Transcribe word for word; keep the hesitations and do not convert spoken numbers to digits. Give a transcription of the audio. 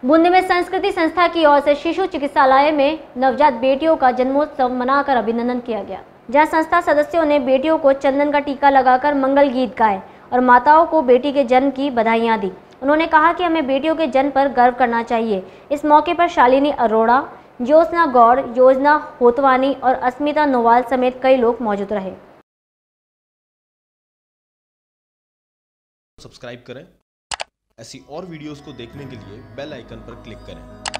बूंदी में संस्कृति संस्था की ओर से शिशु चिकित्सालय में नवजात बेटियों का जन्मोत्सव मनाकर अभिनंदन किया गया, जहां संस्था सदस्यों ने बेटियों को चंदन का टीका लगाकर मंगल गीत गाए और माताओं को बेटी के जन्म की बधाइयां दी। उन्होंने कहा कि हमें बेटियों के जन्म पर गर्व करना चाहिए। इस मौके पर शालिनी अरोड़ा, ज्योत्सना गौड़, योजना होतवानी और अस्मिता नोवाल समेत कई लोग मौजूद रहे। सब्सक्राइब करें। ऐसी और वीडियोस को देखने के लिए बेल आइकन पर क्लिक करें।